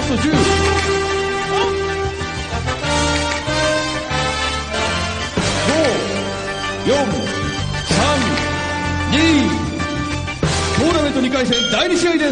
スト10。5、4、3、2、トーナメント2回戦第2試合です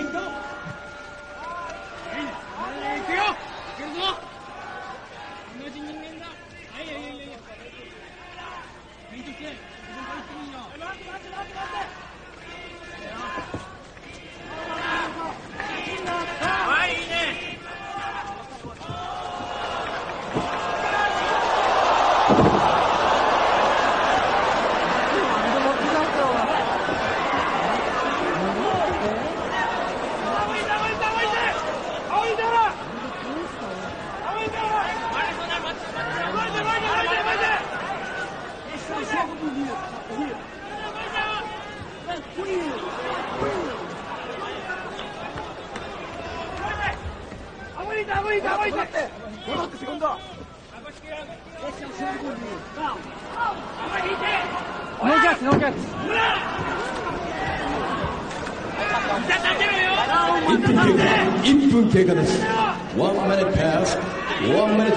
。1分経過です。1 minute pass。1 minute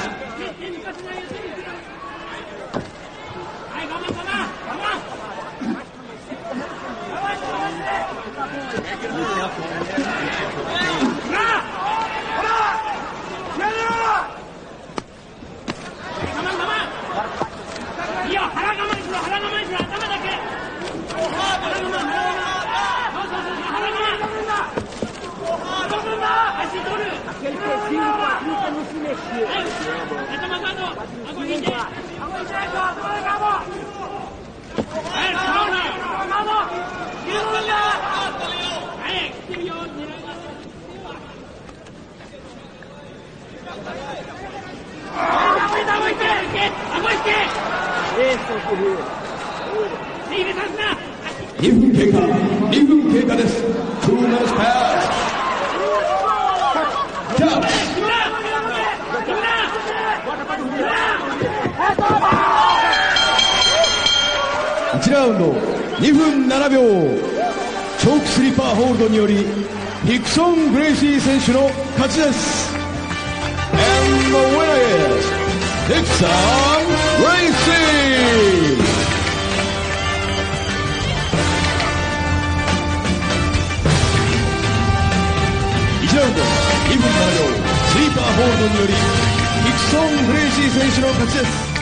pass。2分経過。2分経過です。2 minutes pass。キャッチ。1ラウンド2分7秒。チョークスリッパーホールドによりヒクソン・グレイシー選手の勝ちです。And the winner is Hickson Gracie。1ラウンド2分7秒スリーパーホールドによりヒクソン・グレイシー選手の勝ちです。